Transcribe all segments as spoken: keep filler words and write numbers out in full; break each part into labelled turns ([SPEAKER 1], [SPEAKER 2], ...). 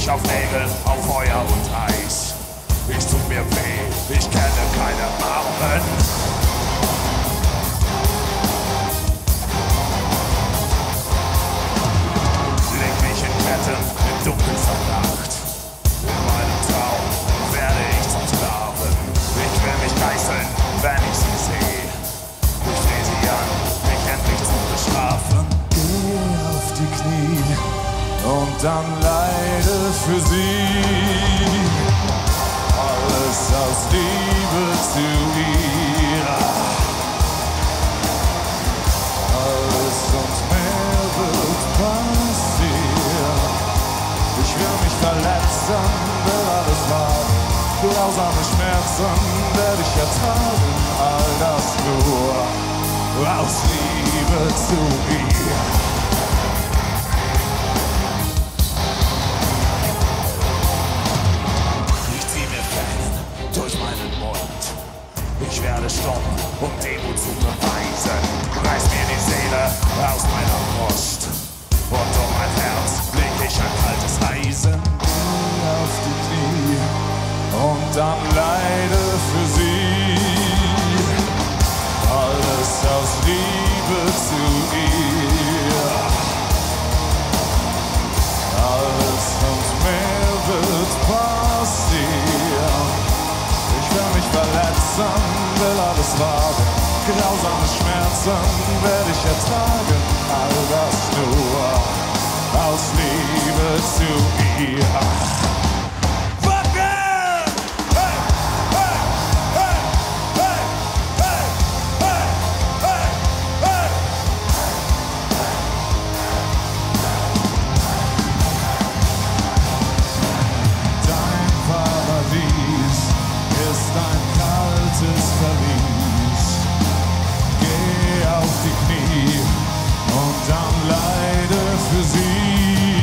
[SPEAKER 1] ich auf Nägel, auf Feuer und Eis. Ich tut mir weh, ich kenne keine Armen. Leg mich in Ketten im dunkelsten Nacht. In meinem Traum werde ich zum Sklaven. Ich will mich geißeln, wenn ich sie sehe. Ich dreh sie an, mich endlich zu bestrafen.
[SPEAKER 2] Geh auf die Knie und dann leide für sie. Alles aus Liebe zu ihr. Alles und mehr wird passieren. Ich will mich verletzen, will alles wagen. Grausame Schmerzen werde ich ertragen. All das nur aus Liebe zu ihr.
[SPEAKER 1] Ich werde stumm, um Demut zu beweisen. Reiß mir die Seele aus meiner Brust und um mein Herz leg ich ein kaltes Eisen.
[SPEAKER 2] Geh auf die Knie und dann leide für sie. Alles aus Liebe zu ihr. Alles und mehr wird passieren. Ich will mich verletzen, will alles wagen. Grausame Schmerzen werde ich ertragen. All das nur aus Liebe zu ihr. Fuck it! Hey, hey, hey, hey, hey, hey, hey, hey. Dein Paradies ist ein kaltes Verlies. Geh auf die Knie und dann leide für sie.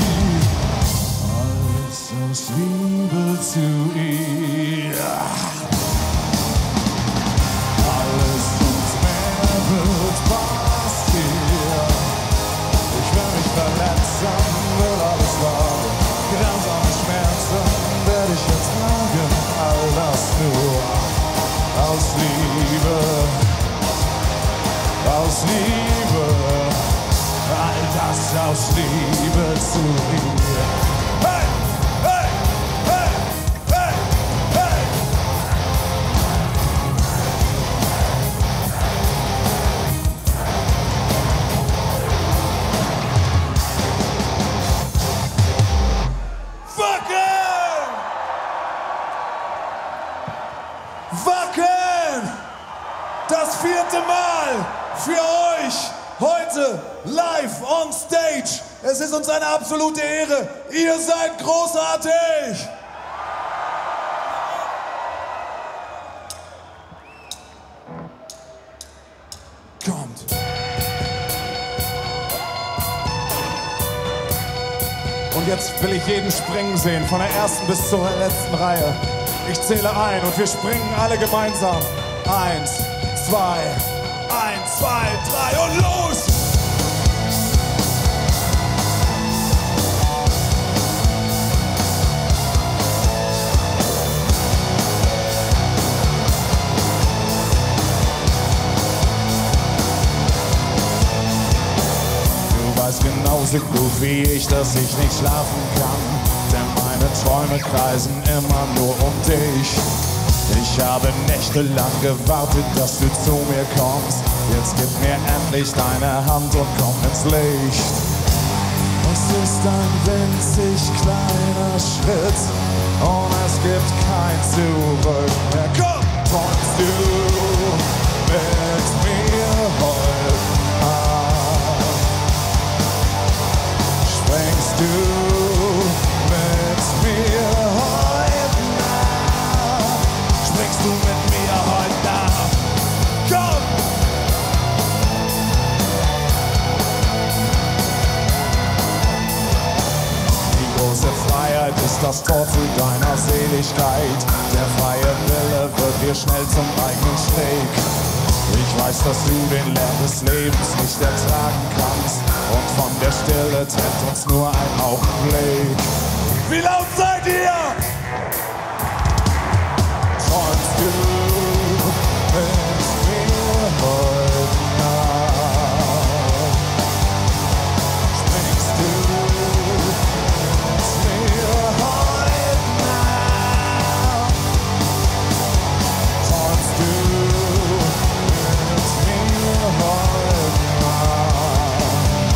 [SPEAKER 2] Alles aus Liebe zu ihr. Alles und mehr wird passieren. Ich will mich verletzen, will alles wagen. Grausame Schmerzen werde ich ertragen. All das nur aus Liebe, aus Liebe, all das aus Liebe zu ihr. Hey, hey, hey, hey, hey. Wacken! Wacken! Das vierte Mal für euch heute live on stage. Es ist uns eine absolute Ehre. Ihr seid großartig! Kommt! Und jetzt will ich jeden springen sehen, von der ersten bis zur letzten Reihe. Ich zähle ein und wir springen alle gemeinsam. Eins, zwei, eins, zwei, drei und los! Du weißt genauso gut wie ich, dass ich nicht schlafen kann, denn meine Träume kreisen immer nur um dich. Ich habe nächtelang gewartet, dass du zu mir kommst. Jetzt gib mir endlich deine Hand und komm ins Licht. Es ist ein winzig kleiner Schritt und es gibt kein Zurück mehr. Komm! Träumst du mit mir heute Abend? Springst du mit mir heute Nacht? Springst du mit mir heute Nacht? Komm! Die große Freiheit ist das Tor zu deiner Seligkeit. Der freie Wille wird dir schnell zum eigenen Steg. Ich weiß, dass du den Lärm des Lebens nicht ertragen kannst und von der Stille trennt uns nur ein Augenblick. Wie laut seid ihr? Träumst du mit mir heute Nacht? Springst du mit mir heute Nacht? Träumst du mit mir heute Nacht?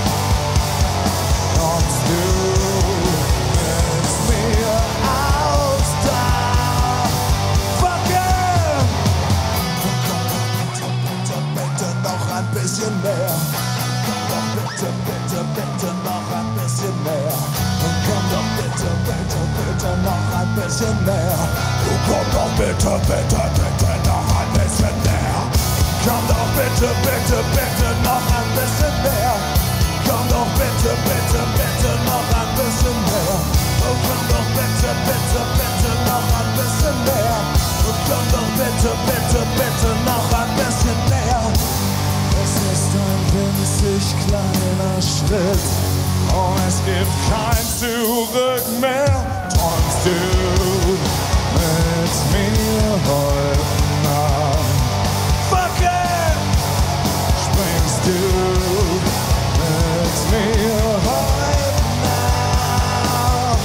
[SPEAKER 2] Kommst du mit mir aufs Dach? Fuck yeah! Bitte, bitte, bitte noch ein bisschen mehr. Komm doch bitte, bitte, bitte noch ein bisschen mehr. Komm doch bitte, bitte, bitte noch ein bisschen mehr. Komm doch bitte, bitte, bitte noch ein bisschen mehr. Komm doch bitte, bitte, bitte noch ein bisschen mehr. Komm doch bitte, bitte, bitte noch ein bisschen mehr. Oh, komm doch bitte, bitte, bitte noch ein bisschen mehr. Oh, komm doch bitte, bitte, bitte noch ein bisschen mehr. Es ist ein winzig kleiner Schritt und es gibt kein Zurück mehr. Träumst du mit mir heute Nacht? Fuck yeah! Springst du mit mir heute Nacht?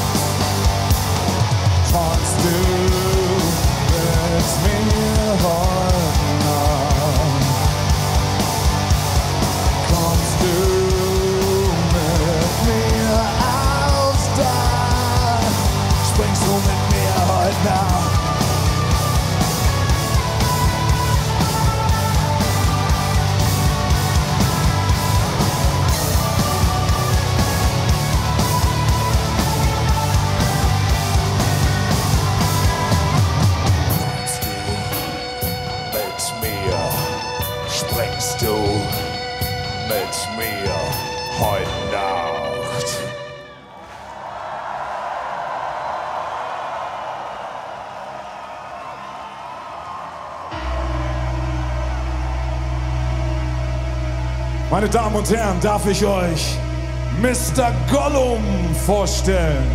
[SPEAKER 2] Träumst du mit mir heute Nacht? Kommst du mit mir aufs Dach? Springst du mit mir heute Nacht? Springst du mit mir heute Nacht? Meine Damen und Herren, darf ich euch Mister Gollum vorstellen?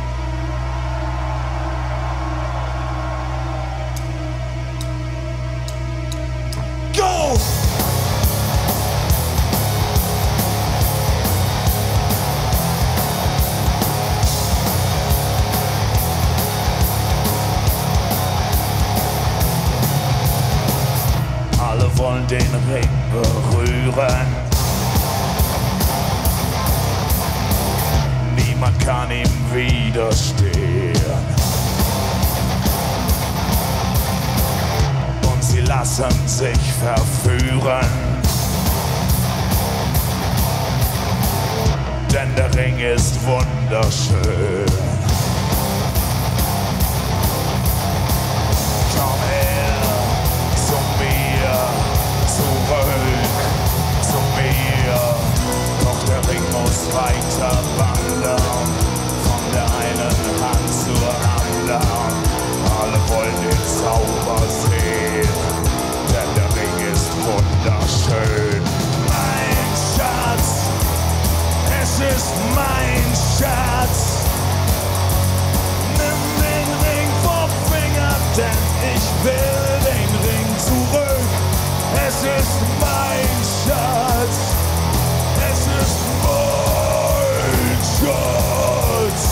[SPEAKER 2] Go! Alle wollen den Ring berühren. Niemand kann ihm widerstehen. Und sie lassen sich verführen. Denn der Ring ist wunderschön. Komm her zu mir, zurück zu mir. Doch der Ring muss weiter wandern, von der einen Hand zur anderen. Alle wollen den Zauber sehen, denn der Ring ist wunderschön. Mein Schatz, es ist mein Schatz. Nimm den Ring vom Finger, denn ich will den Ring zurück. Es ist mein Schatz. Es ist mein Schatz.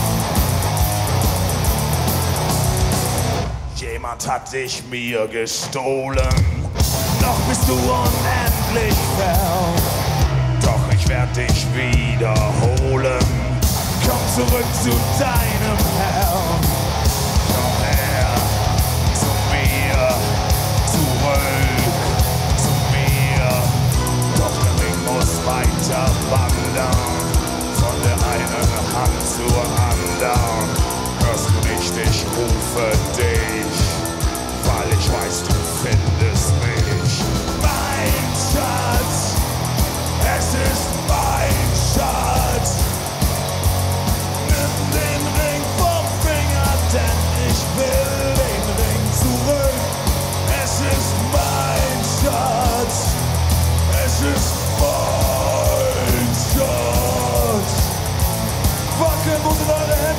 [SPEAKER 2] Jemand hat dich mir gestohlen. Noch bist du unendlich fern. Doch ich werd dich wiederholen. Komm zurück zu deinem Herrn. Komm her zu mir, zurück zu mir. Doch der Ring muss weiter wandern, von der einen Hand zur anderen. Hörst du nicht, ich rufe dich, weil ich weiß, du findest mich. Mein Schatz, es ist mein Schatz. Nimm den Ring vom Finger, denn ich will den Ring zurück. Es ist mein Schatz. Es ist mein Schatz. Wackeln, wo sind eure Hände?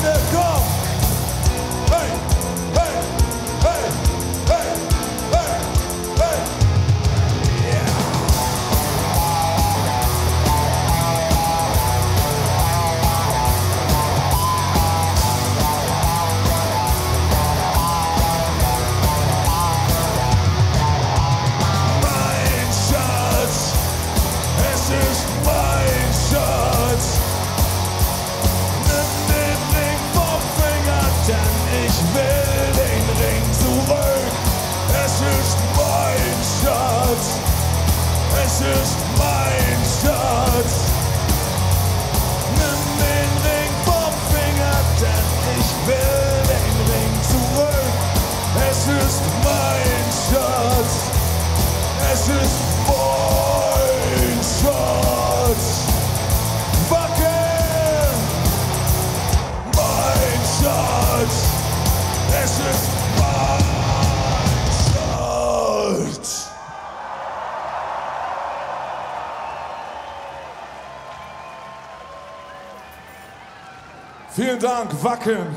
[SPEAKER 2] Vielen Dank, Wacken.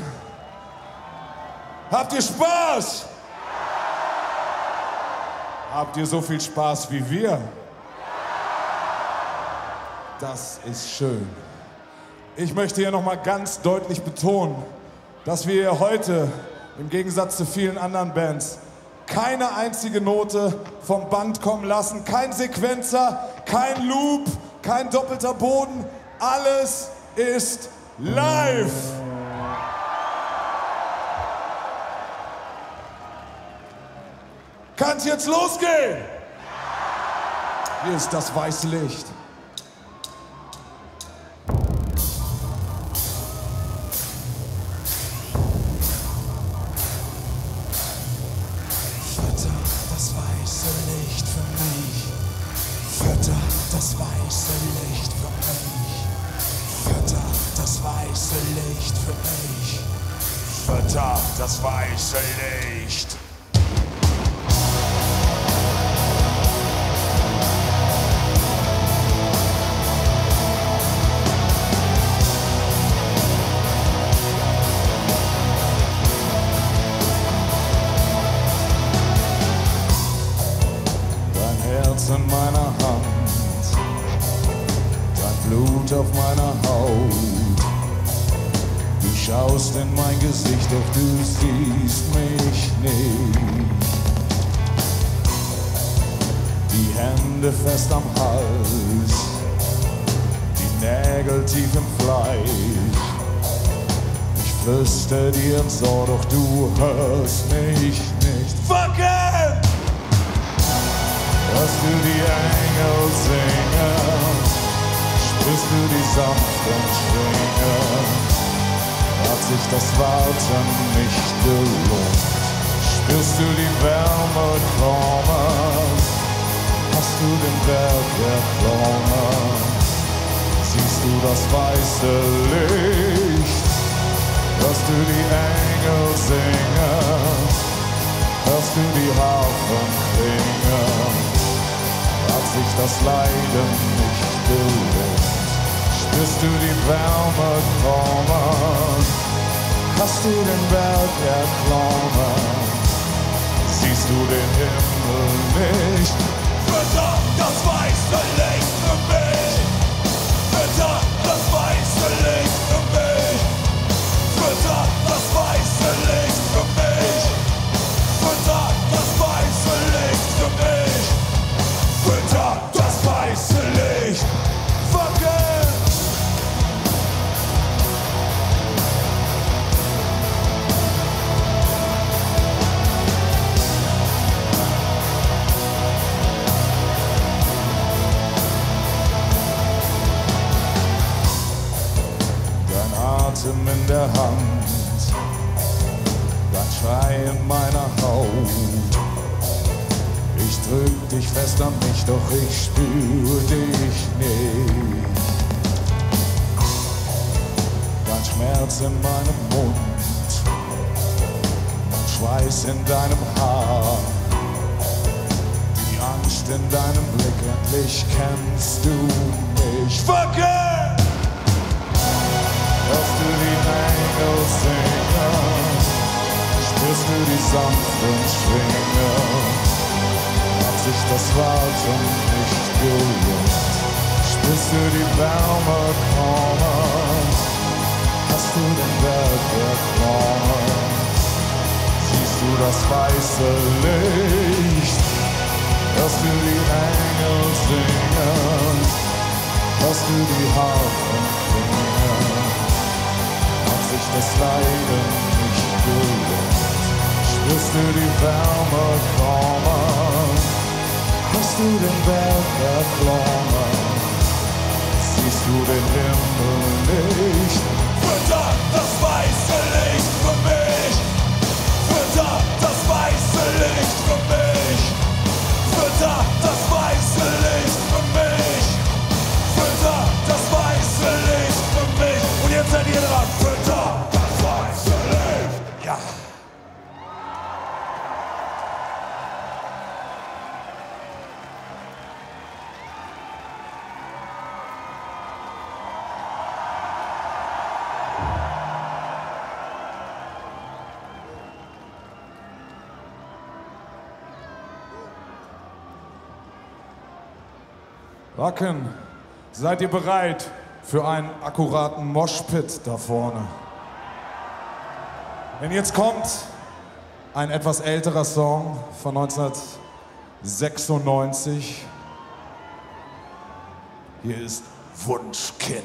[SPEAKER 2] Habt ihr Spaß? Habt ihr so viel Spaß wie wir? Das ist schön. Ich möchte hier noch mal ganz deutlich betonen, dass wir heute, im Gegensatz zu vielen anderen Bands, keine einzige Note vom Band kommen lassen, kein Sequenzer, kein Loop, kein doppelter Boden, alles ist live. Kann's jetzt losgehen? Hier ist das weiße Licht.
[SPEAKER 3] Das weiße Licht für mich. Fütter das weiße Licht für mich. Fütter das weiße Licht für mich.
[SPEAKER 1] Fütter das weiße Licht.
[SPEAKER 2] In meiner Hand, dein Blut auf meiner Haut. Du schaust in mein Gesicht, doch du siehst mich nicht. Die Hände fest am Hals, die Nägel tief im Fleisch. Ich flüster dir ins Ohr, doch du hörst mich nicht. Fuck it! Hörst du die Engel singen, spürst du die sanften Schwingen, hat sich das Warten nicht gelohnt. Spürst du die Wärme kommen, hast du den Berg erklommen, siehst du das weiße Licht, hörst du die Engel singen, hörst du die Harfen klingen, hat sich das Leiden nicht gelohnt. Spürst du die Wärme kommen, hast du den Berg erklommen, siehst du den Himmel nicht.
[SPEAKER 3] Fütter das weiße Licht für mich. Fütter das weiße Licht für mich. Fütter das weiße Licht für mich. Fütter das weiße Licht für mich. Fütter das weiße Licht. Fuck it!
[SPEAKER 2] Dein Atem in der Hand, dein Schrei in meiner Haut. Ich drück dich fest an mich, doch ich spür dich nicht. Dein Schmerz in meinem Mund, mein Schweiß in deinem Haar, die Angst in deinem Blick, endlich kennst du mich. Fuck it! Hörst du die Engel singen, spürst du die sanften Schwingen, hat sich das Warten nicht gelohnt. Spürst du die Wärme kommen, hast du den Berg erklommen, siehst du das weiße Licht, hörst du die Engel singen, hörst du die Harfen klingen, hat sich das Leiden nicht gelohnt. Spürst du die Wärme kommen, hast du den Berg erklommen, siehst du den Himmel nicht.
[SPEAKER 3] Fütter das weiße Licht für mich. Fütter das weiße Licht für mich. Fütter das weiße Licht für mich. Fütter das weiße Licht für mich. Und jetzt seid ihr dran. Fütter das weiße Licht. Ja.
[SPEAKER 2] Wacken, seid ihr bereit für einen akkuraten Moshpit da vorne? Denn jetzt kommt ein etwas älterer Song von neunzehnhundertsechsundneunzig. Hier ist Wunschkind.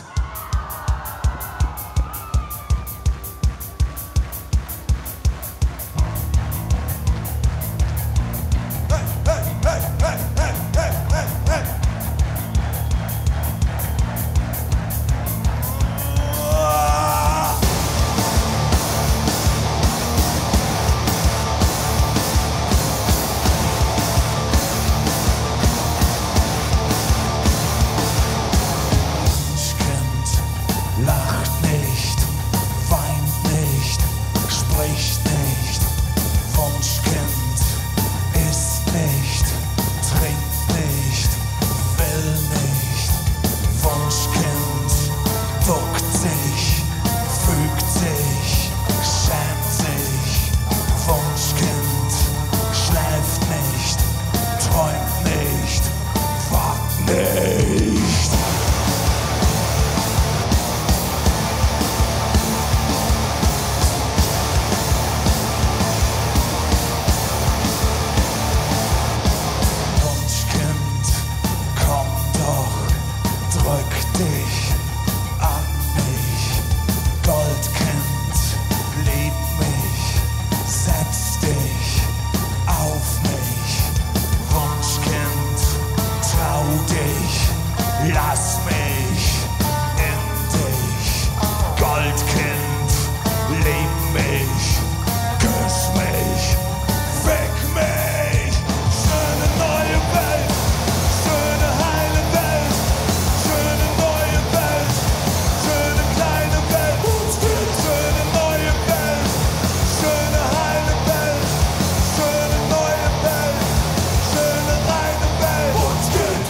[SPEAKER 3] Lass mich in dich, Goldkind, lieb mich, küss mich, fick mich. Schöne neue Welt, schöne heile Welt, schöne neue Welt, schöne kleine Welt, schöne neue Welt, schöne heile Welt, schöne neue Welt, schöne reine Welt. Uns geht.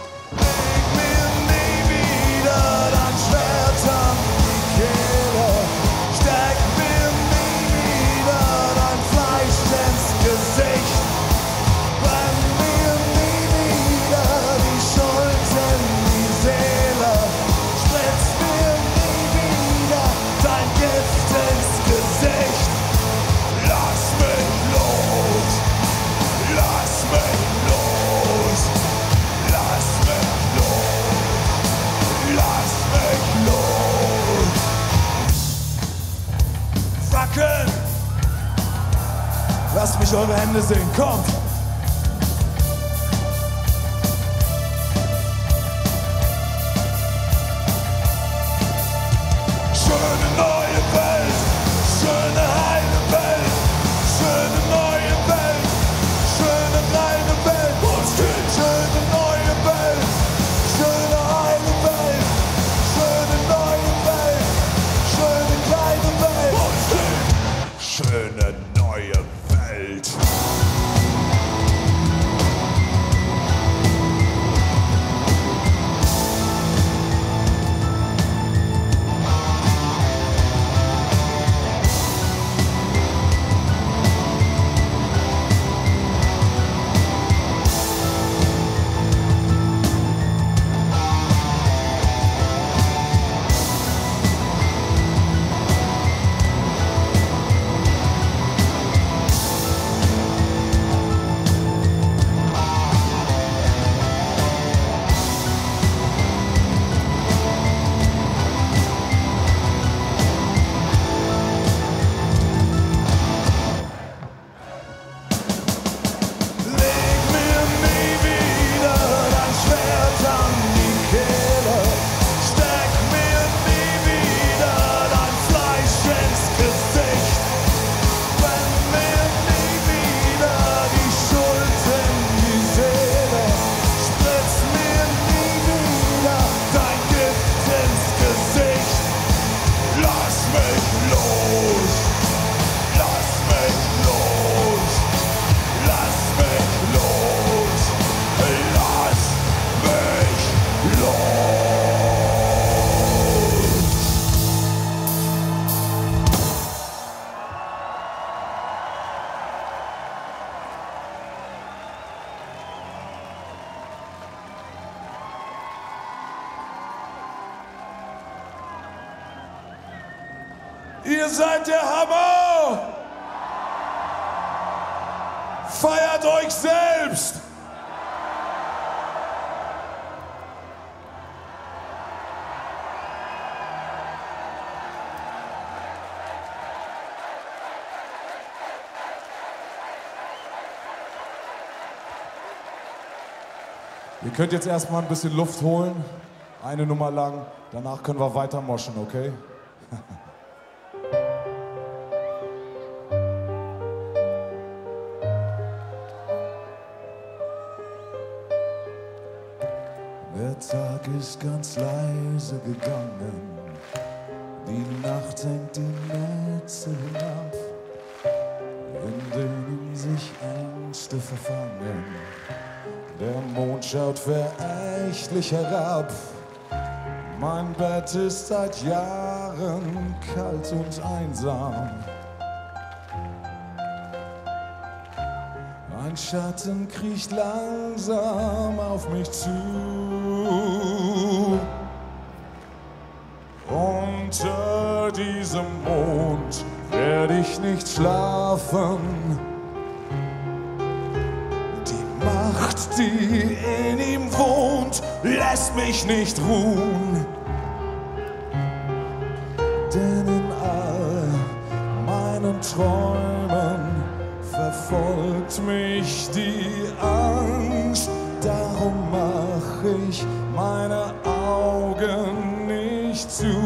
[SPEAKER 2] Lasst mich eure Hände sehen, kommt!
[SPEAKER 3] Schöne neue Welt, schöne heile Welt, schöne neue Welt, schöne reine Welt. Uns geht. Schöne neue Welt, schöne heile Welt, schöne neue Welt, schöne kleine Welt. Uns geht. Schöne neue Welt.
[SPEAKER 2] Ihr seid der Hammer! Feiert euch selbst! Ihr könnt jetzt erstmal ein bisschen Luft holen, eine Nummer lang, danach können wir weiter moschen, okay? Der Tag ist ganz leise gegangen, die Nacht hängt die Netze hinab, in denen sich Ängste verfangen. Der Mond schaut verächtlich herab. Mein Bett ist seit Jahren kalt und einsam. Ein Schatten kriecht langsam auf mich zu. Unter diesem Mond werde ich nicht schlafen. Macht, die in ihm wohnt, lässt mich nicht ruhen. Denn in all meinen Träumen verfolgt mich die Angst. Darum mach ich meine Augen nicht zu.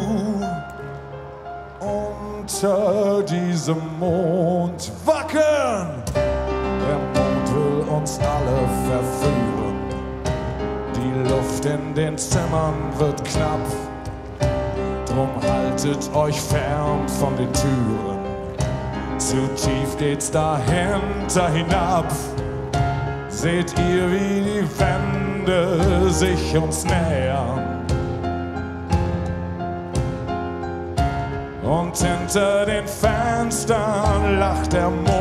[SPEAKER 2] Unter diesem Mond wackeln! Der Mond will uns alle verführen. Die Luft in den Zimmern wird knapp. Drum haltet euch fern von den Türen. Zu tief geht's dahinter hinab. Seht ihr, wie die Wände sich uns nähern? Und hinter den Fenstern lacht der Mond.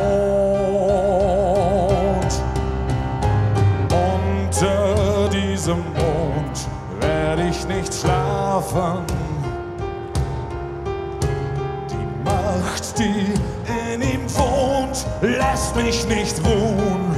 [SPEAKER 2] Unter diesem Mond werde ich nicht schlafen. Die Macht, die in ihm wohnt, lässt mich nicht ruhen.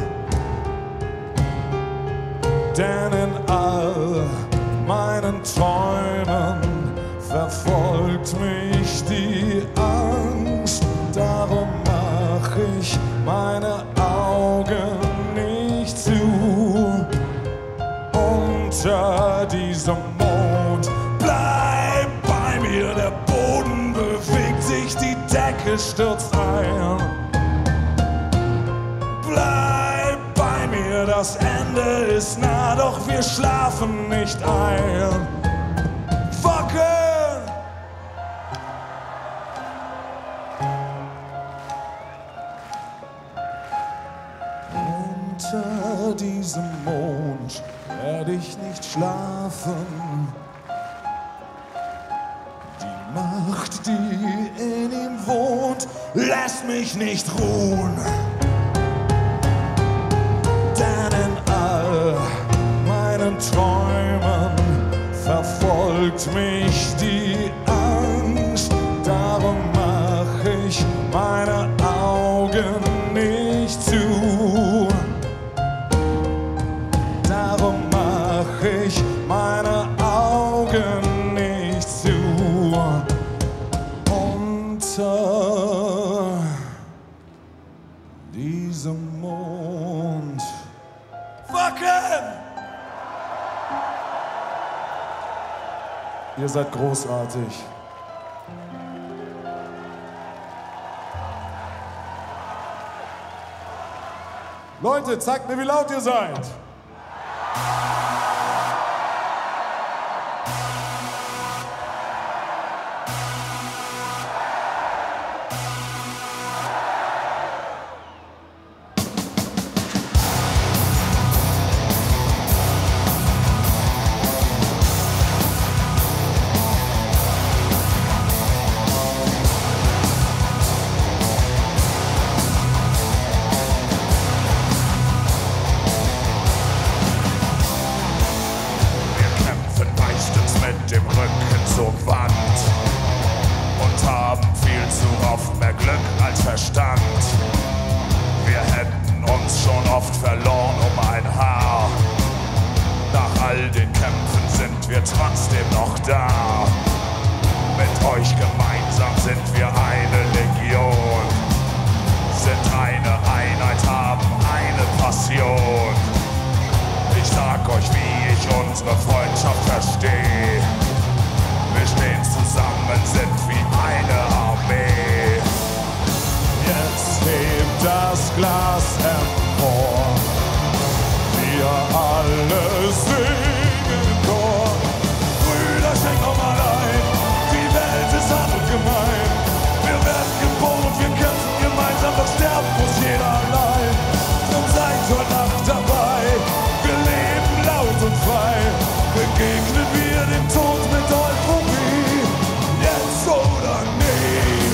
[SPEAKER 2] Denn in all meinen Träumen verfolgt mich die Angst. Darum mach ich meine Augen nicht zu. Unter diesem Mond bleib bei mir, der Boden bewegt sich, die Decke stürzt ein. Bleib bei mir, das Ende ist nah, doch wir schlafen nicht ein. Wackeln! Unter diesem Mond werde ich nicht schlafen. Die Macht, die in ihm wohnt, lässt mich nicht ruhen. Denn in all meinen Träumen verfolgt mich die Angst. Darum mach ich meine Augen nicht zu. Darum mach ich meine Augen nicht zu. Unter diesem Mond wackeln! Ihr seid großartig. Leute, zeigt mir, wie laut ihr seid.
[SPEAKER 1] trotzdem noch da. Mit euch gemeinsam sind wir eine Legion, sind eine Einheit, haben eine Passion. Ich sag euch, wie ich unsere Freundschaft verstehe. Wir stehen zusammen, sind wie eine Armee.
[SPEAKER 2] Jetzt hebt das Glas empor, wir alle singen im Chor. Brüder, schenkt noch mal ein, die Welt ist hart und gemein. Wir werden geboren und wir kämpfen gemeinsam, doch sterben muss jeder allein. Drum seid heute Nacht dabei, wir leben laut und frei. Begegnen wir dem Tod mit Euphorie, jetzt oder nie.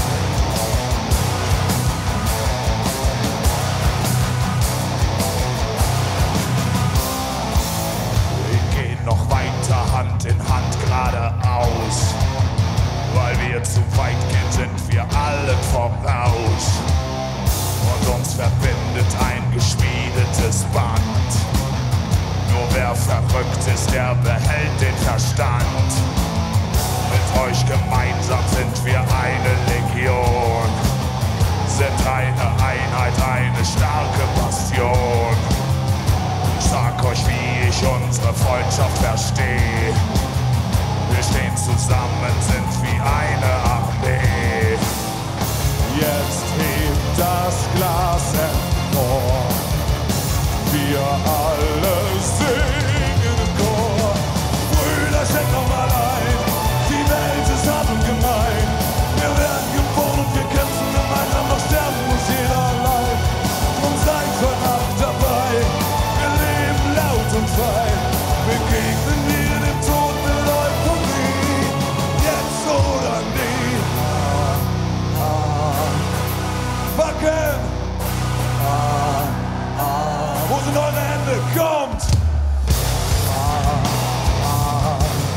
[SPEAKER 1] Wir gehen noch weiter Hand in Hand geradeaus. Weil wir zu weit gehen, sind wir allen voraus. Und uns verbindet ein geschmiedetes Band. Nur wer verrückt ist, der behält den Verstand. Mit euch gemeinsam sind wir eine Legion, sind eine Einheit, eine starke Bastion. Ich sag euch, wie ich unsere Freundschaft verstehe. Wir stehen zusammen, sind wie eine Armee.
[SPEAKER 2] Jetzt hebt das Glas empor, wir alle singen im Chor. Brüder, schenkt noch mal ein, die Welt ist hart und gemein. Wir werden geboren und wir kämpfen gemeinsam, doch sterben muss jeder allein. Drum seid heute Nacht dabei, wir leben laut und frei. Begegnen wir dem Tod mit Euphorie, jetzt oder nie. Ah, ah. Wacken! Ah, ah. Wo sind eure Hände? Kommt! Ah, ah.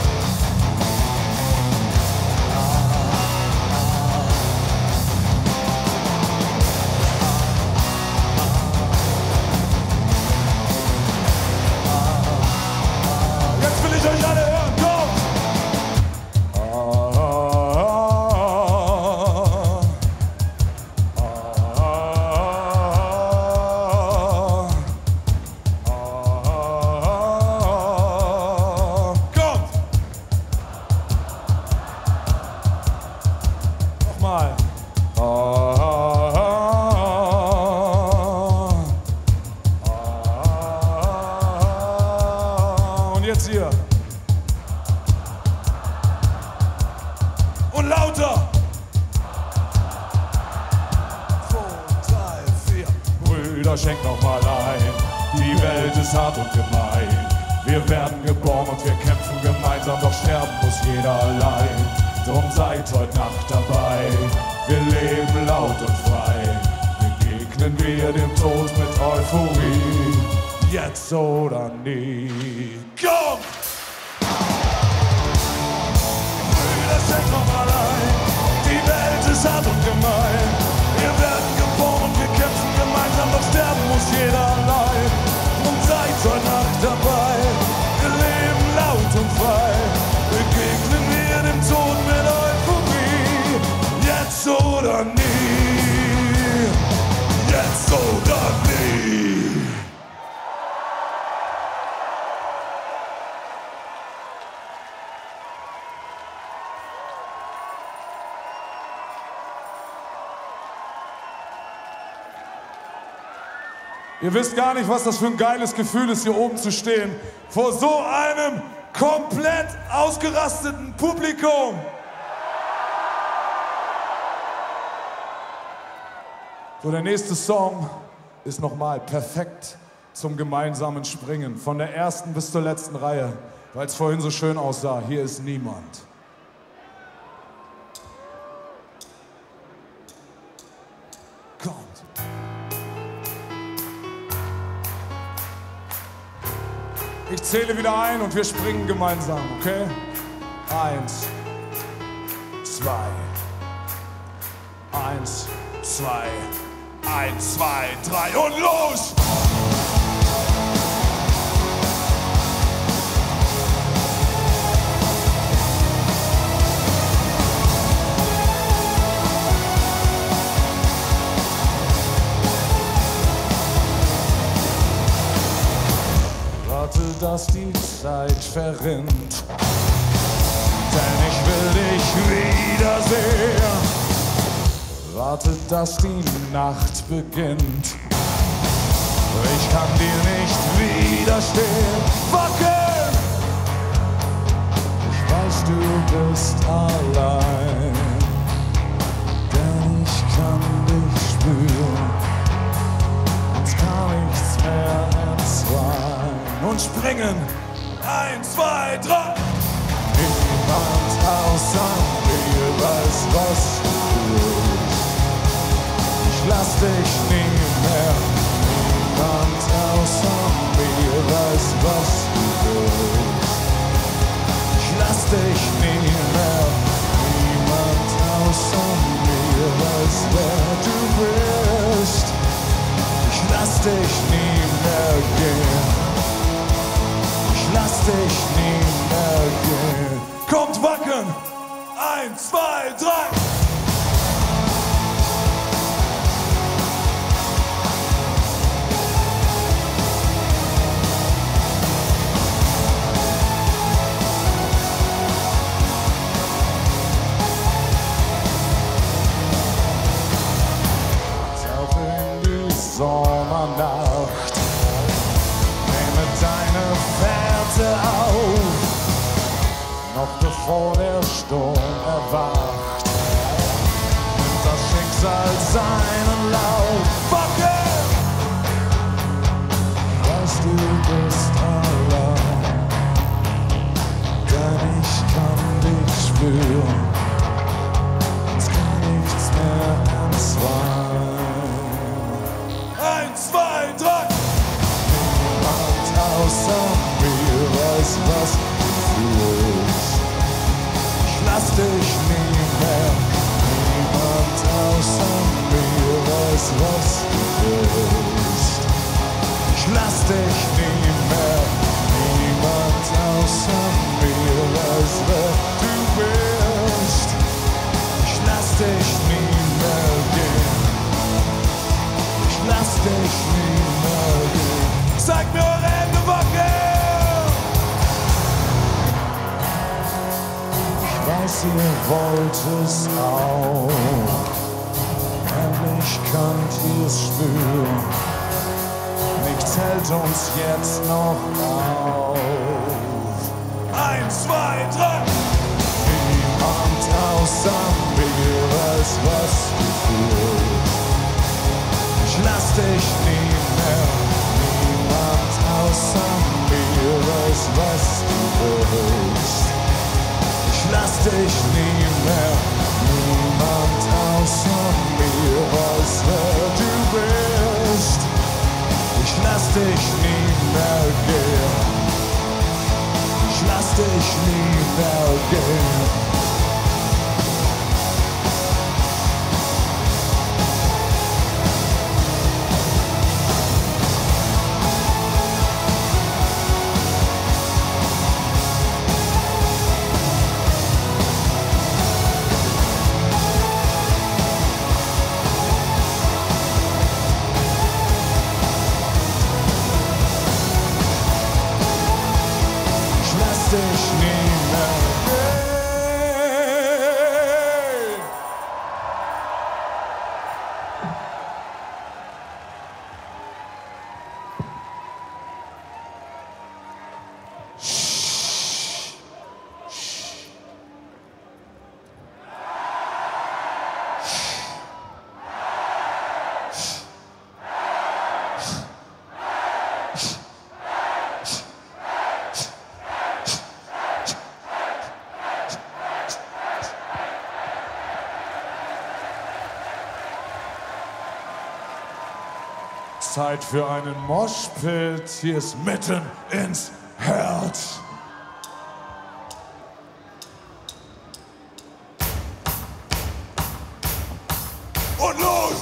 [SPEAKER 2] Jetzt will ich euch alle hören, kommt! Kommt! Nochmal. Und jetzt hier. Und lauter. zwei, drei, vier. Brüder, schenkt noch mal ein. Die Welt ist hart und gemein. Wir werden geboren und wir kämpfen gemeinsam, doch sterben muss jeder allein. Drum seid heute Nacht dabei. Wir leben laut und frei. Begegnen wir dem Tod mit Euphorie, jetzt oder nie. Komm! Brüder, schenkt noch mal ein. Die Welt ist hart und gemein. Wir werden geboren und wir kämpfen gemeinsam, doch sterben muss jeder allein. Drum seid heute Nacht dabei. Wir leben laut und frei. Begegnen wir dem Tod mit Euphorie, jetzt oder nie. Jetzt oder nie. Ihr wisst gar nicht, was das für ein geiles Gefühl ist, hier oben zu stehen, vor so einem komplett ausgerasteten Publikum. So, der nächste Song ist nochmal perfekt zum gemeinsamen Springen, von der ersten bis zur letzten Reihe, weil es vorhin so schön aussah. Hier ist niemand. Kommt. Ich zähle wieder ein und wir springen gemeinsam, okay? Eins, zwei, eins, zwei, eins, zwei, drei und los! leicht verrinnt. Denn ich will dich wiedersehen. Warte, dass die Nacht beginnt. Ich kann dir nicht widerstehen. Wackel! Ich weiß, du bist allein. Denn ich kann dich spüren. Jetzt kann nichts mehr entzweien. Und springen.
[SPEAKER 3] Eins, zwei, drei.
[SPEAKER 2] Niemand außer mir weiß, was du willst. Ich lass dich nie mehr. Niemand außer mir weiß, was du willst. Ich lass dich nie mehr. Niemand außer mir weiß, wer du bist. Ich lass dich nie mehr gehen. Ich lass dich nie mehr gehen.
[SPEAKER 3] Kommt wacken! Eins, zwei, drei!
[SPEAKER 2] Tauche in die Sommernacht. Nehme deine Fährte auf. Noch bevor der Sturm erwacht, nimmt das Schicksal seinen Lauf. Wackel! Ich weiß, du bist allein, denn ich kann dich spüren. Es kann nichts mehr entzweien.
[SPEAKER 3] Eins, zwei, drei!
[SPEAKER 2] Niemand außer mir weiß, was du fühlst. Ich lass dich nie mehr. Niemand außer mir weiß, was du willst. Ich lass dich nie mehr. Niemand außer mir weiß, wer du bist. Ich lass dich nie mehr gehen. Ich lass dich nie mehr gehen.
[SPEAKER 3] Zeig mir eure Hände, wackel!
[SPEAKER 2] Ich weiß, ihr wollt es auch. Endlich könnt ihr's spüren. Nichts hält uns jetzt noch auf.
[SPEAKER 3] Eins, zwei, drei!
[SPEAKER 2] Niemand außer mir weiß, was du fühlst. Ich lass dich nie mehr. Niemand außer mir weiß, was du willst. Ich lass dich nie mehr. Niemand außer mir weiß, wer du bist. Ich lass dich nie mehr gehen. Ich lass dich nie mehr gehen. Dich nie mehr gehen. Zeit für einen Moshpit. Hier ist mitten ins Herz.
[SPEAKER 3] Und los!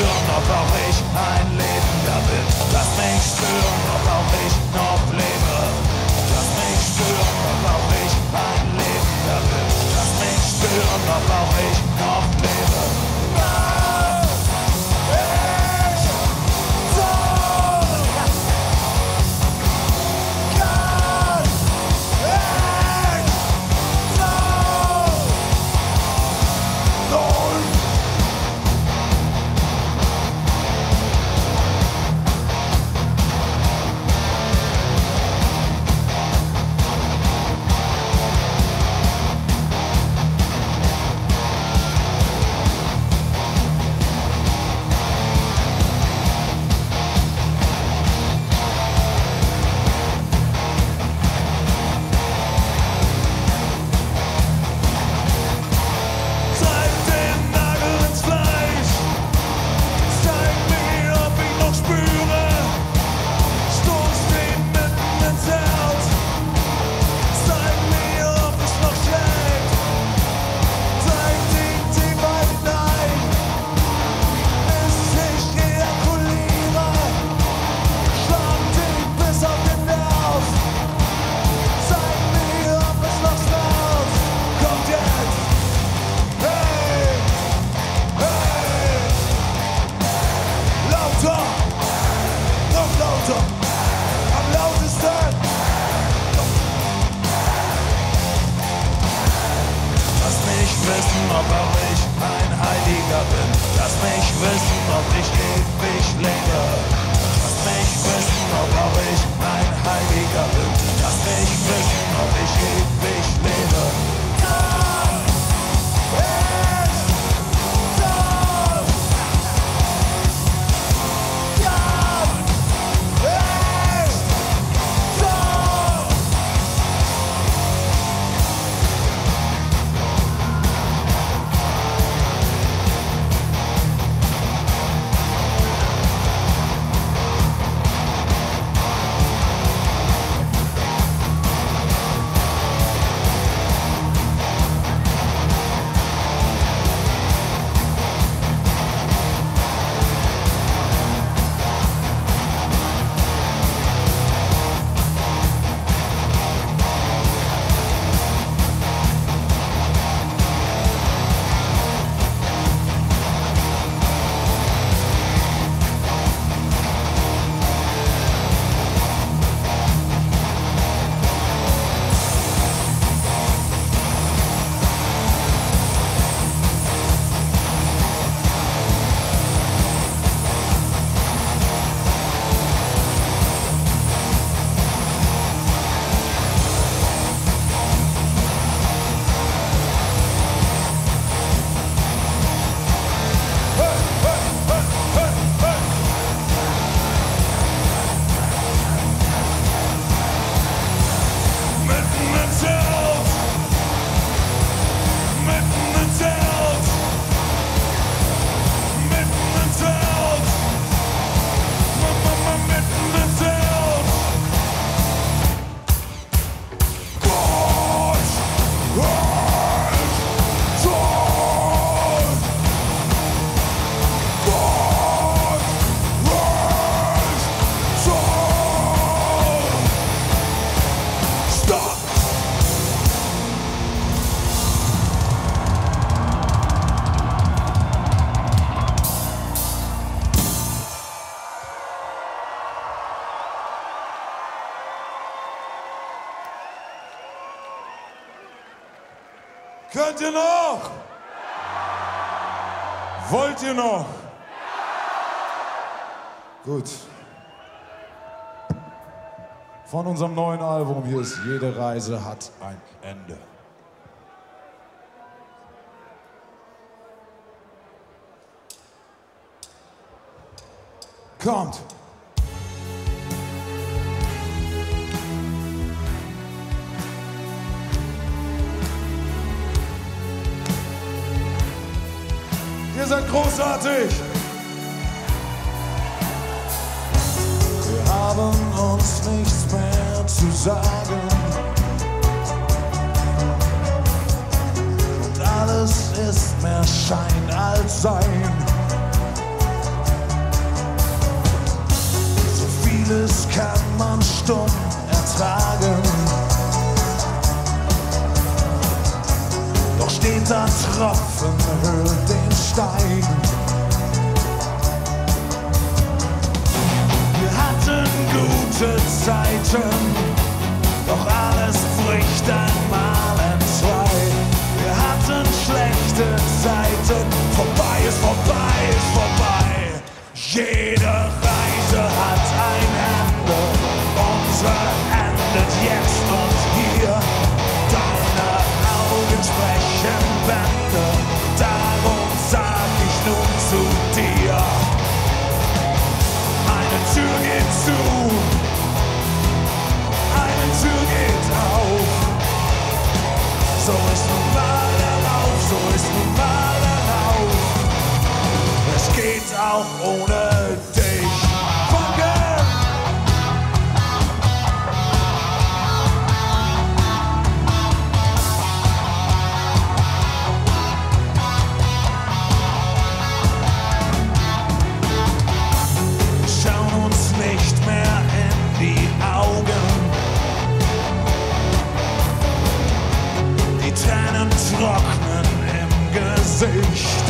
[SPEAKER 2] spüren, ob auch ich ein Lebender bin. Lass mich spüren, ob auch ich noch lebe. Lass mich spüren, ob auch ich ein Lebender bin. Lass mich spüren, ob auch ich noch lebe.
[SPEAKER 3] Könnt ihr noch? Wollt ihr noch? Gut. Von unserem neuen Album hier ist Jede Reise hat ein Ende. Kommt! Ihr seid großartig! Wir haben uns nichts mehr zu sagen und alles ist mehr Schein als Sein.
[SPEAKER 2] kann man stumm ertragen. Doch steht der Tropfen, höhlt den Stein. Wir hatten gute Zeiten, doch alles bricht einmal entzwei. Wir hatten schlechte Zeiten, vorbei ist vorbei ist vorbei. Jede Reise hat ein Ende, unsere endet jetzt und hier. Deine Augen sprechen Bände, darum sag ich nun zu dir. Eine Tür geht zu, eine Tür geht auf. So ist nun mal der Lauf, so ist nun mal der Lauf. Es geht auch ohne dich. Funke! Schauen uns nicht mehr in die Augen. Die Tränen trocknen im Gesicht.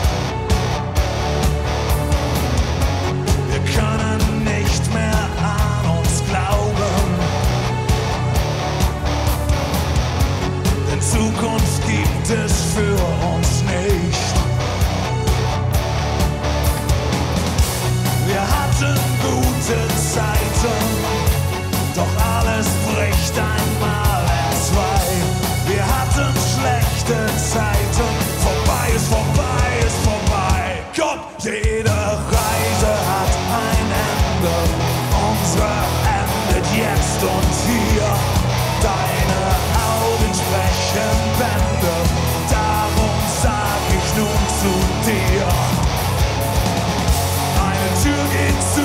[SPEAKER 2] Wir können nicht mehr an uns glauben, denn Zukunft gibt es für uns nicht. Wir hatten gute Zeiten, doch alles bricht einmal entzwei. Wir hatten schlechte Zeiten, vorbei ist vorbei ist vorbei. Komm, jede Reise hat ein Ende, unsere endet jetzt und hier. Deine Augen sprechen Bände, darum sag ich nun zu dir. Eine Tür geht zu,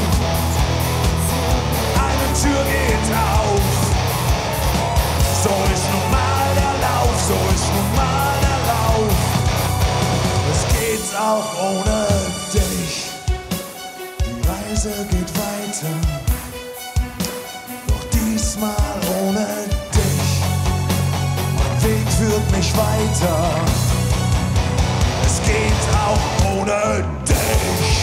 [SPEAKER 2] eine Tür geht auf. So ist nun mal der Lauf, so ist nun mal der Lauf. Es geht auch ohne dich. Die Reise geht weiter, doch diesmal ohne dich. Mein Weg führt mich weiter. Es geht auch ohne dich.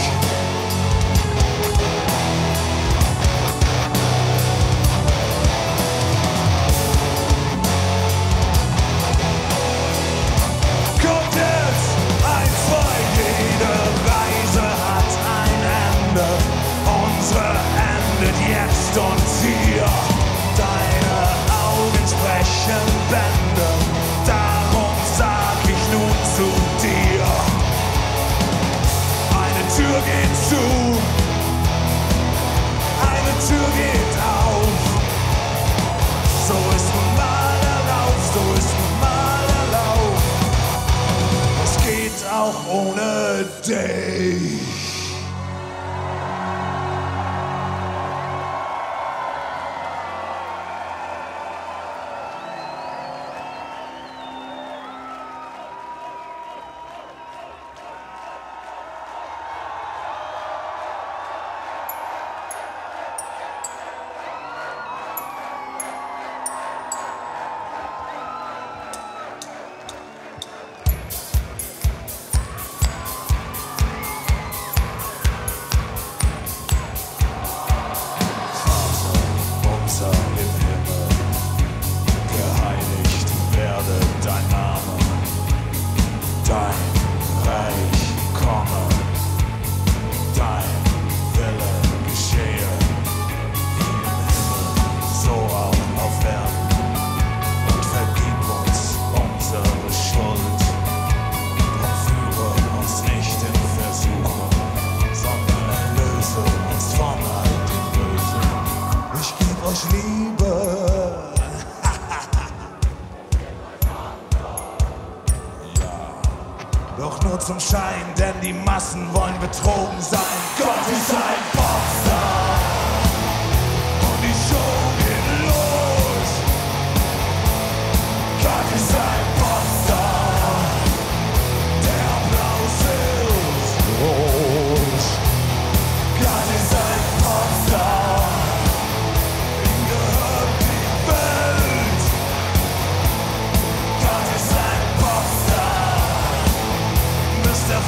[SPEAKER 2] Kommt jetzt ein, zwei, jede Reise hat ein Ende. Unsere endet jetzt und hier. Deine Augen sprechen Bände, darum sag ich nun zu dir. Eine Tür geht zu, eine Tür geht auf. So ist nun mal der Lauf, so ist nun mal der Lauf. Es geht auch ohne dich. Doch nur zum Schein, denn die Massen wollen betrogen sein. Gott ist ein Popstar und die Show geht los. Gott ist ein Popstar, der Applaus ist groß. Gott ist ein Popstar.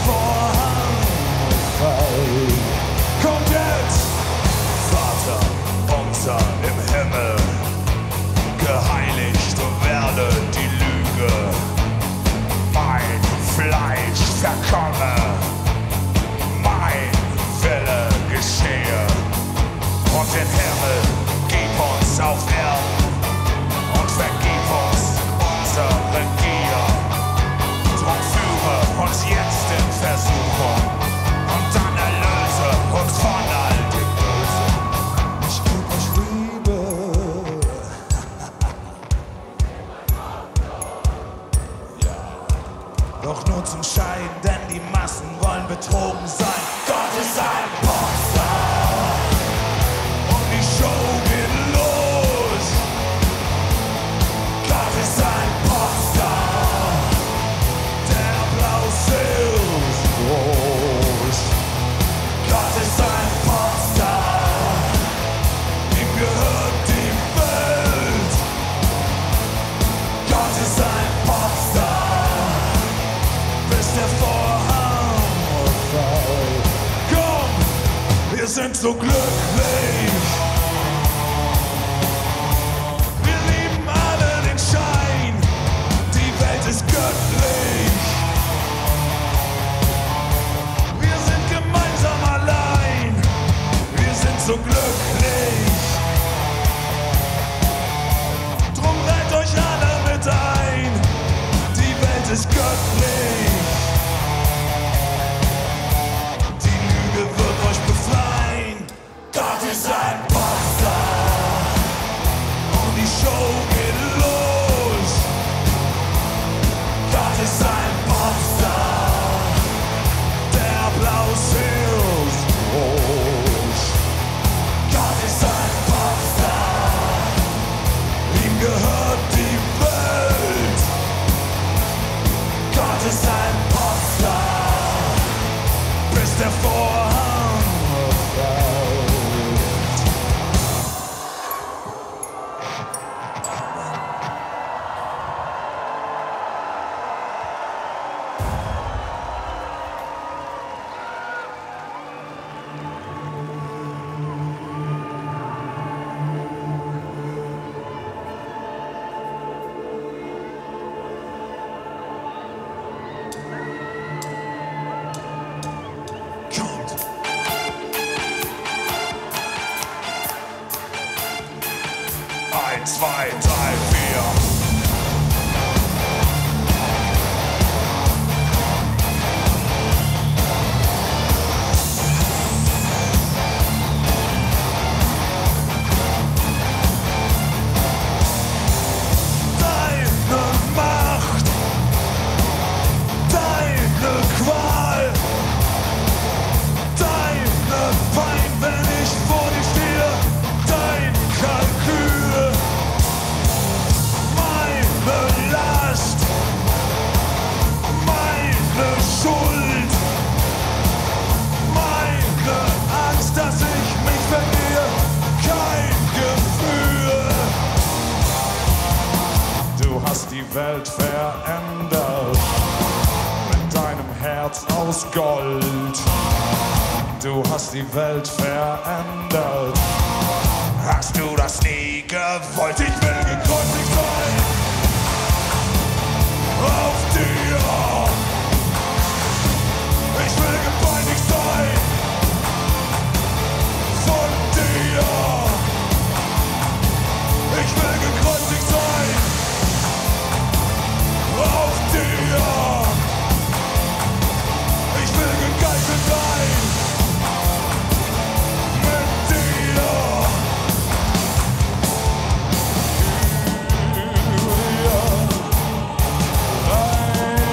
[SPEAKER 2] Vorhang fällt. Kommt jetzt!
[SPEAKER 1] Vater unser im Himmel, geheiligt werde die Lüge. Mein Fleisch verkomme, mein Wille geschehe. Und den Himmel gib uns auf Erden und vergib uns unsere Gier. Drum führe uns jetzt in Versuchung und dann erlöse uns von all dem Bösen.
[SPEAKER 2] Ich geb euch Liebe. Ja. Doch nur zum Schein, denn die Massen wollen betrogen sein. Gott ist ein Popstar und die Show geht los. Gott ist ein Popstar, der Applaus ist groß. Gott ist ein Popstar, ihm gehört die Welt. Gott ist ein Popstar, bis der Vorhang fällt. Komm, wir sind so glücklich. Wir lieben alle den Schein, die Welt ist göttlich. Wir sind gemeinsam allein, wir sind so glücklich. Drum reiht euch alle mit ein, die Welt ist göttlich. Die Lüge wird euch befreien. Gott ist ein Popstar und die Show geht los. Gott ist ein Popstar, der Applaus ist groß. Gott ist ein Popstar, ihm gehört die Welt. Gott ist ein Popstar, bis der Vorhang fällt. Kommt!
[SPEAKER 1] Eins, zwei, drei, vier.
[SPEAKER 2] Deine Macht, deine Qual, deine Pein, wenn ich vor dir stehe, dein Kalkül, meine Last, meine Schuld, meine Angst, dass ich mich verliere, kein Gefühl. Du hast die Welt verändert mit deinem Herz aus Gold. Du hast die Welt verändert.
[SPEAKER 1] Hast du das nie gewollt?
[SPEAKER 2] Ich will gekreuzigt sein auf dir. Ich will gepeinigt sein von dir. Ich will gekreuzigt sein auf dir. Ich will gegeißelt sein mit dir. Ja.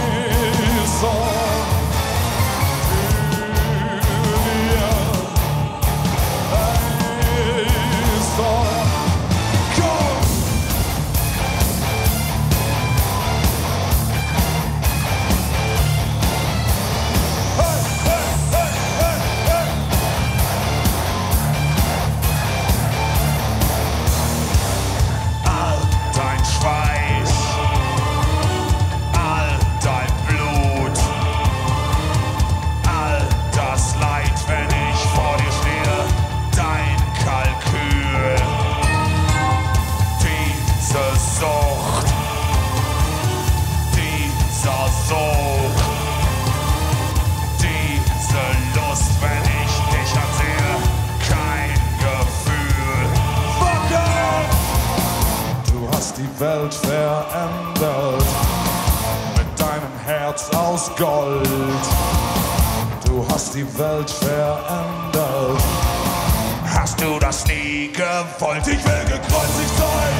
[SPEAKER 2] hast die Welt verändert mit deinem Herz aus Gold. Du hast die Welt verändert.
[SPEAKER 1] Hast du das nie gewollt?
[SPEAKER 3] Ich will gekreuzigt sein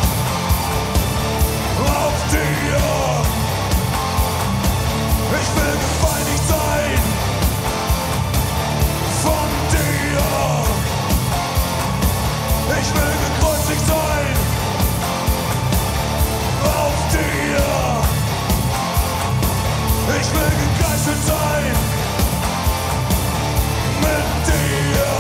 [SPEAKER 3] auf dir. Ich will gepeinigt sein von dir. Ich will gekreuzigt sein auf dir. Ich will gegeißelt sein mit dir.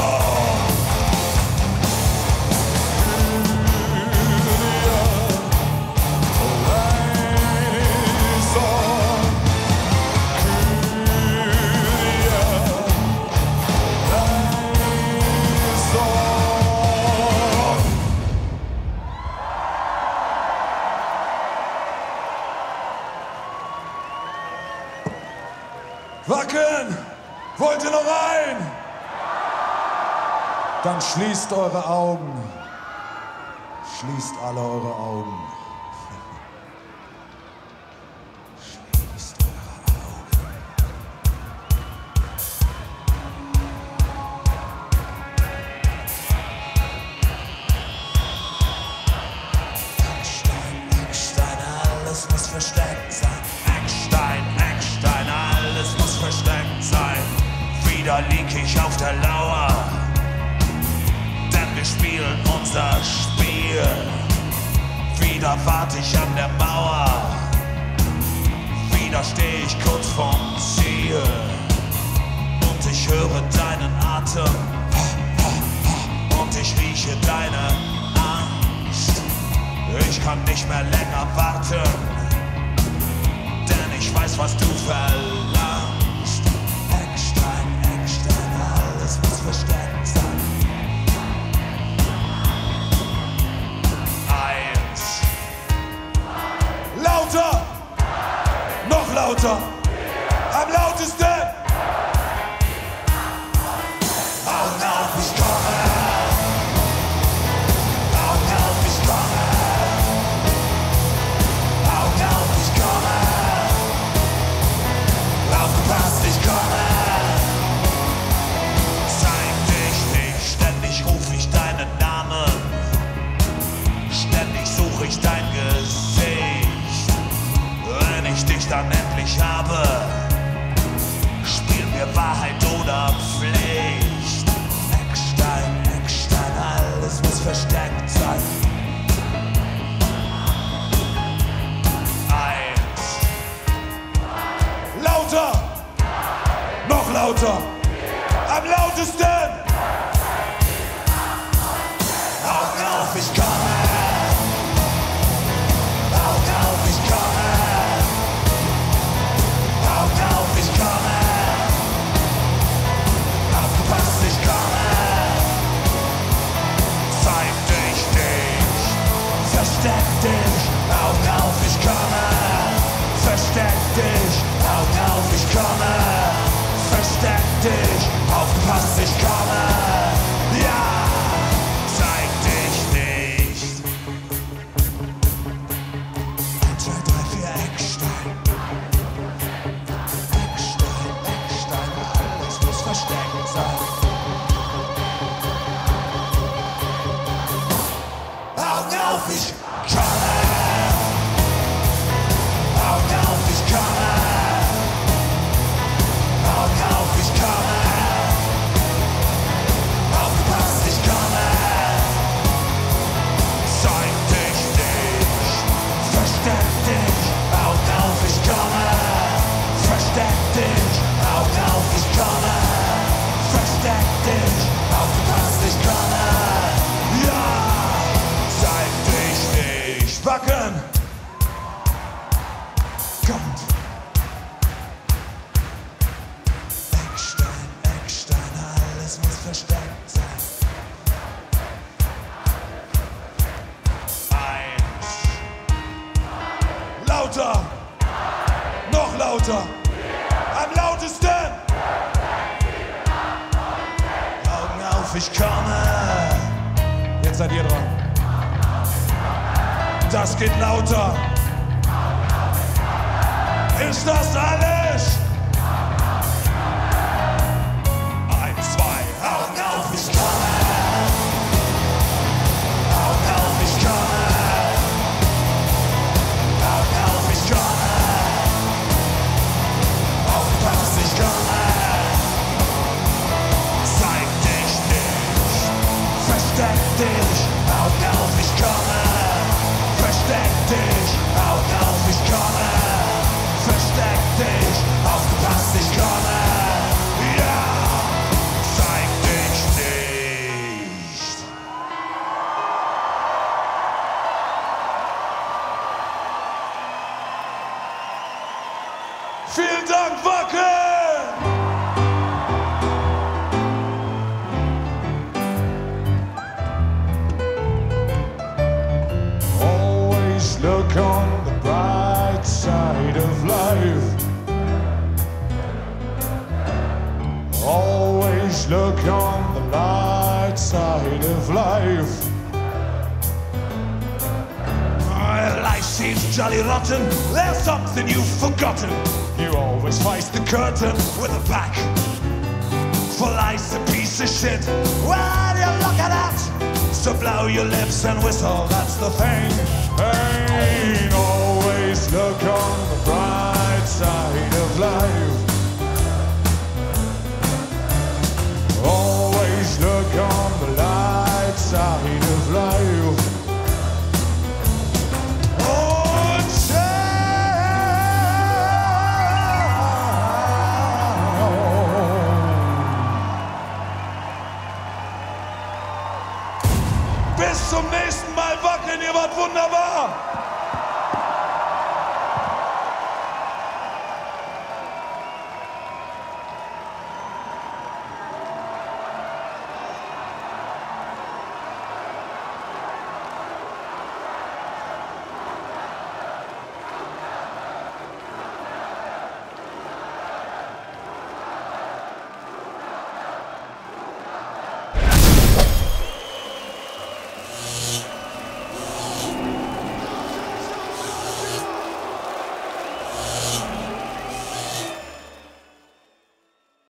[SPEAKER 3] Wacken! Wollt ihr noch rein?
[SPEAKER 2] Dann schließt eure Augen. Schließt alle eure Augen. Schließt eure Augen.
[SPEAKER 1] Eckstein, Eckstein, alles muss versteckt sein. Eckstein, Eckstein, alles muss versteckt sein. Wieder lieg ich auf der Lauer, denn wir spielen unser Spiel. Wieder wart ich an der Mauer, wieder steh ich kurz vorm Ziel. Und ich höre deinen Atem und ich rieche deine Angst. Ich kann nicht mehr länger warten, denn ich weiß, was du verlangst. Eckstein, Eckstein, alles muss versteckt sein. Eins.
[SPEAKER 3] Lauter! Noch lauter! Am lautesten!
[SPEAKER 1] Augen auf, ich komme! Augen auf, ich komme! Augen auf, ich komme! Aufgepasst, ich komme! Zeig dich nicht, ständig ruf ich deinen Namen. Ständig suche ich dein Gesicht. Wenn ich dich dann endlich habe, spielen wir Wahrheit oder Pflicht. Eckstein, Eckstein, alles muss versteckt sein. Eins.
[SPEAKER 3] Lauter! Noch lauter! Am lautesten!
[SPEAKER 1] Augen auf, ich komme! Augen auf, ich komme! Augen auf, ich komme! Aufgepasst, ich komme! Zeig dich nicht! Versteck dich! Augen auf, ich komme! Versteck dich! Augen auf, ich komme! Versteck dich! Aufgepasst, ich komme! Ja! Zeig dich nicht! Eins, zwei, drei, vier, Eckstein! Eckstein, Eckstein, alles muss versteckt sein. Augen auf, ich komme! Augen auf, ich komme! Augen auf, ich komme! Aufgepasst, ich komme! Zeig dich nicht! Versteck dich! Augen auf, ich komme! Versteck dich! Augen auf, ich komme! Versteck dich! Aufgepasst, ich komme! Ja! Zeig dich nicht!
[SPEAKER 3] Wacken!
[SPEAKER 1] Kommt! Eckstein, Eckstein, alles muss versteckt sein. Eins.
[SPEAKER 3] Lauter! Noch lauter! Am lautesten!
[SPEAKER 1] Augen auf, ich komme!
[SPEAKER 2] Jetzt seid ihr dran.
[SPEAKER 3] das geht lauter. Ist das alles? Ein, zwei, Augen auf, ich komme. Augen auf, ich komme. Augen auf, ich komme. Aufpass, ich komme. Zeig dich nicht, versteck dich. Augen auf, ich komme. Versteck dich, Augen auf, ich komme. Versteck dich, aufgepasst, ich komme. Ja, zeig dich nicht. Vielen Dank, Wacken!
[SPEAKER 2] Always look on the bright side of life. Always look on the light side of life.
[SPEAKER 3] Life seems jolly rotten. There's something you've forgotten. You always face the curtain with a back for life's a piece of shit. Well, you look at that. So blow your lips and whistle, that's the thing.
[SPEAKER 2] Hey, always look on the bright side of life. Always look on the light side of life.
[SPEAKER 3] Bis zum nächsten Mal, Wacken, ihr wart wunderbar!